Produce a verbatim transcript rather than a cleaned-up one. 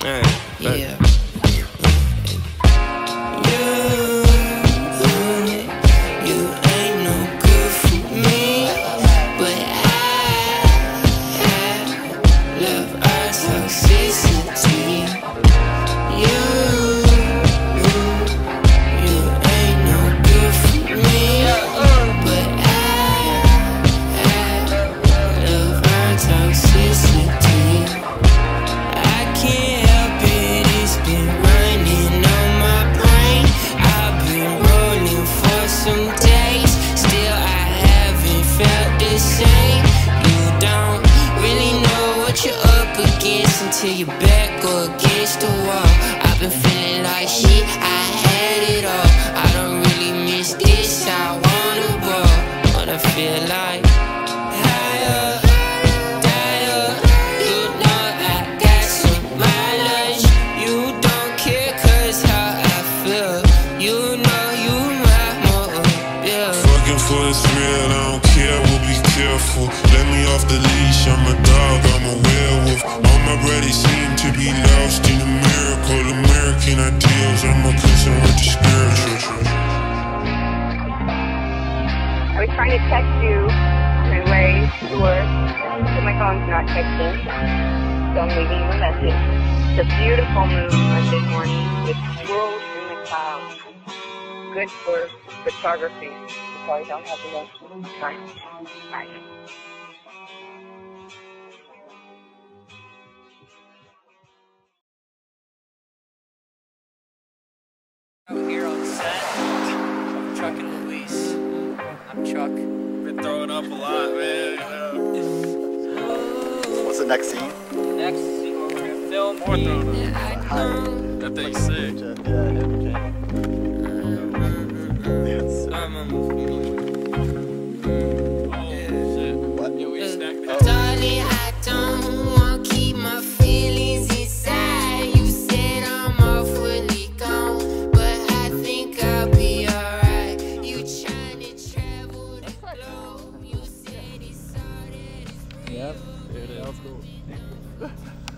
Alright, Yeah. Till your back go against the wall. I've been feeling like shit, I had it all. I don't really miss this, I wanna ball. What I feel like higher, higher. You know I got some mileage. You don't care cause how I feel. You know you my more, yeah. Fucking for it's real, I don't care, we'll be careful. Let me off the leash, I'm a dog, I'm a werewolf. All my brothers seem to be lost in a miracle. American ideals, I'm a concern with the spiritual. I was trying to text you on my way to work, so my phone's not texting, so I'm leaving you a message. It's a beautiful moon Monday morning with swirls in the clouds. Good for photography. You probably don't have enough time. Bye. Out here on set, I'm Chuck and Louise. I'm Chuck. been throwing up a lot, man. What's the next scene? Next scene, we're gonna film. More throwing up. Hi. That thing's sick. Yeah, Yes. Oh, shit. What? Yeah, we snacked Oh. that. Darling, I don't want to keep my feelings inside. You said I'm awfully gone, but I think I'll be alright. You trying to travel the globe. You said it's all that is. Yep. There it is.